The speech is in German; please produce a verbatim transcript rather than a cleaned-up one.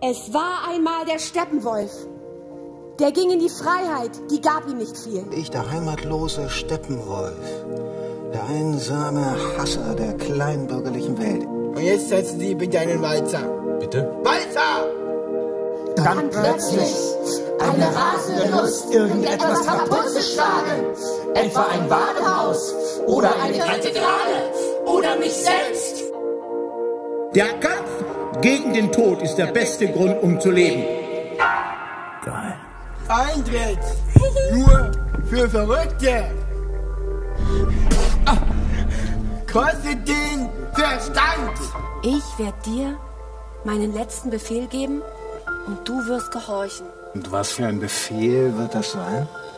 Es war einmal der Steppenwolf. Der ging in die Freiheit, die gab ihm nicht viel. Ich, der heimatlose Steppenwolf. Der einsame Hasser der kleinbürgerlichen Welt. Und jetzt setzen Sie bitte einen Walzer. Bitte? Walzer! Dann, Dann plötzlich eine rasende Lust, irgendetwas kaputt zu schlagen. Etwa ein Badehaus oder eine Kathedrale oder mich selbst. Der Kampf gegen den Tod ist der beste Grund, um zu leben. Geil. Eintritt! Nur für Verrückte! Ah, kostet den Verstand! Ich werde dir meinen letzten Befehl geben und du wirst gehorchen. Und was für ein Befehl wird das sein?